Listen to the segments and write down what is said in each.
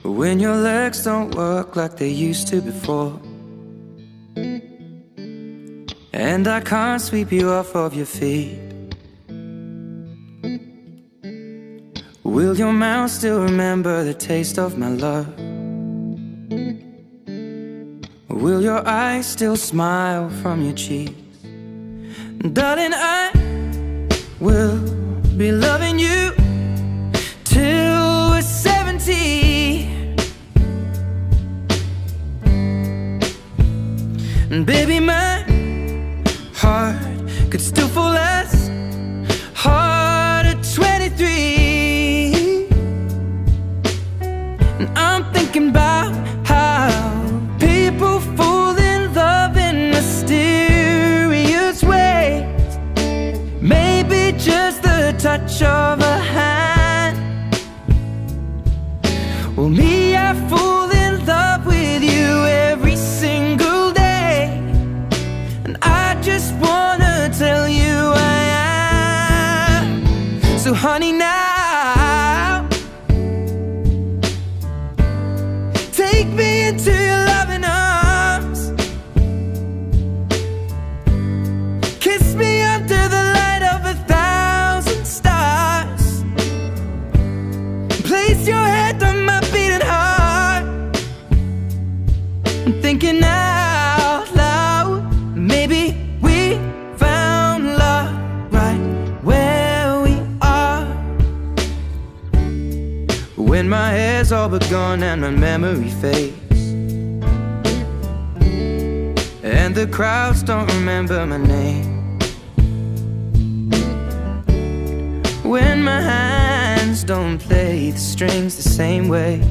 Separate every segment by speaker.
Speaker 1: when your legs don't work like they used to before, and I can't sweep you off of your feet. Will your mouth still remember the taste of my love? Will your eyes still smile from your cheeks? Darling, I will be loving you till we're 70. And baby, my heart could still fall as hard at 23. And I'm thinking about how people fall in love in mysterious ways. Maybe just the touch of a hand. Well, me, I fall in love with you every single day, and I just wanna tell you I am. So honey, now take me into your loving arms. Kiss me under the light of 1,000 stars. Place your head on my beating heart. I'm thinking out loud, maybe we found love right where we are. When my hair's all but gone and my memory fades, and the crowds don't remember my name, when my hands don't play the strings the same way,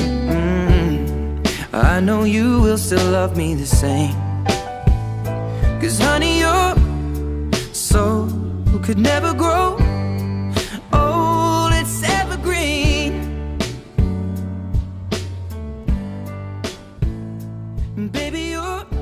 Speaker 1: I know you will still love me the same. 'Cause honey, your soul could never grow old, it's evergreen. Baby, you're